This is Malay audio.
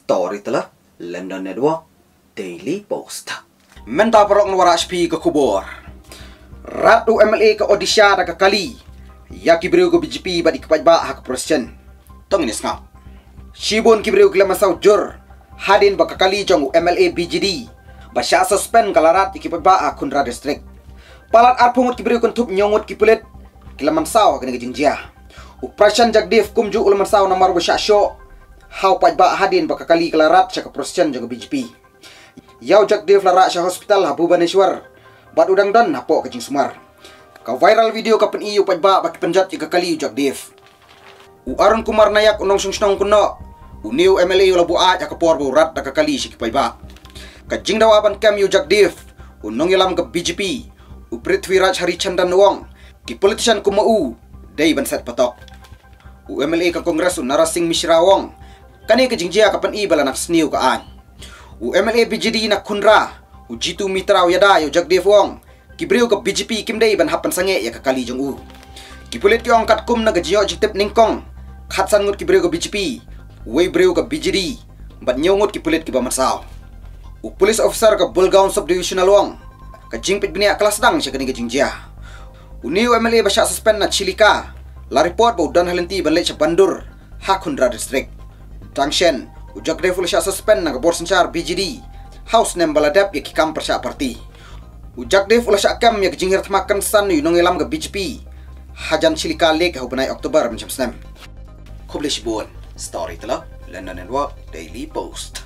story telah London Network Daily Post. Menta perok nwara HP ke kubur. Ratu MLA ke Odisha da ke kali. Ya kibriu ke BJP badi kepajba hak presiden. Tong ini ngap. Shibun kibriu ke masau jur. Hadin baka kali jong MLA BJD. Basya suspend kalarat ikipajba Kundra district. Palat arpungut kibriu kuntup nyongut kipulit. Kilaman saw kena kejingjia. Uprasyan Jagdev kumju ulaman saw namar basya show. Hau pajba hadin baka kali kalarat sya ke presiden jong BJP. Yau Jagdev lara sya hospital ha Bhubaneswar. Bat udang dan hapo kajing sumar. Ka viral video kapan iu pajba baki penjat jika kali Jagdev. Arun Kumar Nayak unong sungsnong kuno. Uniu MLA ula buat ka por burat da kali si pajba. Kajing dawaban kam yu Jagdev. Unong ilam ke BJP. Prithviraj Harichandan Wong. Ki politician kumau day banset patok. MLA ka Kongres Narasing Mishra Wong. Kani kajing jia kapan i balanak sniu kaan. MLA BJD na Kundra. Jitu Mitra yada yo Jagdev Wong. Kibriu ke BJP kimdei ban hapan sange ya kakali jong Kipulit yong kat kum na gajiyo jitip ningkong. Khatsan ngut kibriu ke BJP. Wei briu ke BJD. Bat nyongut kipulit ki bamarsaw. Police officer ke Bulgaon Subdivisional Wong. Kajing pit biniak kelas dang siya kani gajing jia. Uniu MLA basya suspend na Chilika. La report bau dan halenti balai siya Bandur. Kundra district. Tangshen. Jagdev siya suspend na kabor sencar BJD. House nem baladap ya kikam persya parti. Jagdev ulah syakam ya kejingir temakan san yunong ilam ke BJP. Hajan Chilika lek hau benai Oktober macam senam. Kublish buon. Story telah London Network Daily Post.